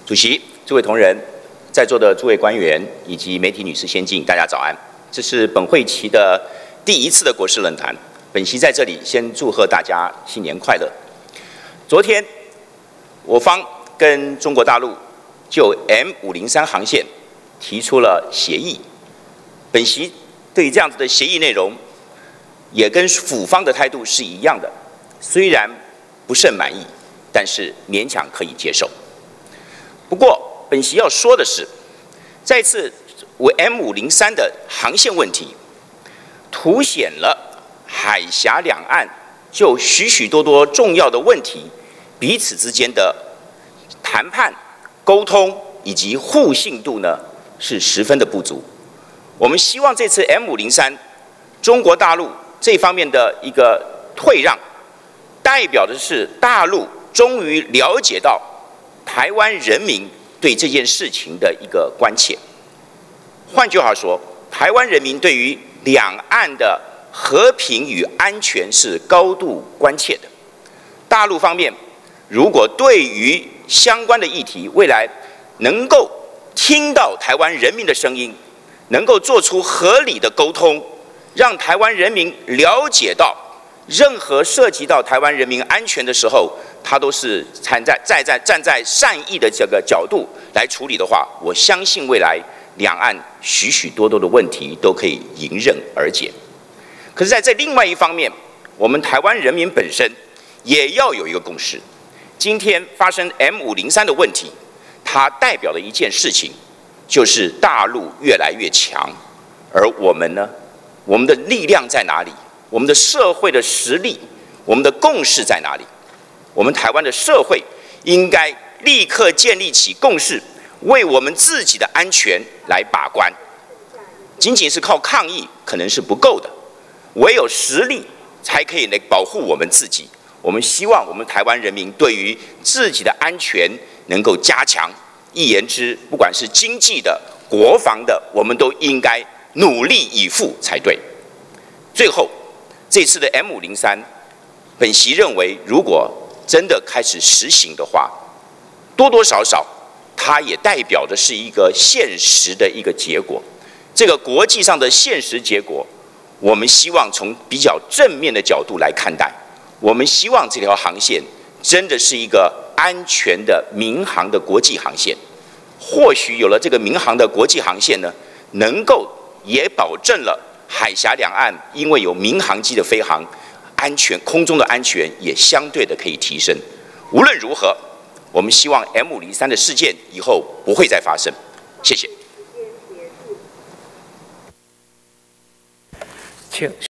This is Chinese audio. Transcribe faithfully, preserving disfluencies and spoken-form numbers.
主席、诸位同仁、在座的诸位官员以及媒体女士先进，大家早安。这是本会期的第一次的国事论坛，本席在这里先祝贺大家新年快乐。昨天，我方跟中国大陆就 M 五零三航线提出了协议，本席对这样子的协议内容，也跟府方的态度是一样的，虽然不甚满意，但是勉强可以接受。不过，本席要说的是，再次为 M 五零三的航线问题，凸显了海峡两岸就许许多多重要的问题，彼此之间的谈判、沟通以及互信度呢，是十分的不足。我们希望这次 M 五零三中国大陆这方面的一个退让，代表的是大陆终于了解到台湾人民对这件事情的一个关切。换句话说，台湾人民对于两岸的和平与安全是高度关切的。大陆方面如果对于相关的议题未来能够听到台湾人民的声音，能够做出合理的沟通，让台湾人民了解到任何涉及到台湾人民安全的时候，他都是站在站在站在善意的这个角度来处理的话，我相信未来两岸许许多多的问题都可以迎刃而解。可是在这另外一方面，我们台湾人民本身也要有一个共识。今天发生 M 五零三的问题，它代表的一件事情，就是大陆越来越强，而我们呢，我们的力量在哪里？我们的社会的实力，我们的共识在哪里？我们台湾的社会应该立刻建立起共识，为我们自己的安全来把关。仅仅是靠抗议可能是不够的，唯有实力才可以来保护我们自己。我们希望我们台湾人民对于自己的安全能够加强。一言之，不管是经济的、国防的，我们都应该努力以赴才对。最后，这次的 M 五零三，本席认为，如果真的开始实行的话，多多少少，它也代表的是一个现实的一个结果。这个国际上的现实结果，我们希望从比较正面的角度来看待。我们希望这条航线真的是一个安全的民航的国际航线。或许有了这个民航的国际航线呢，能够也保证了海峡两岸因为有民航机的飞航，安全空中的安全也相对的可以提升。无论如何，我们希望 M 五零三的事件以后不会再发生。谢谢。请。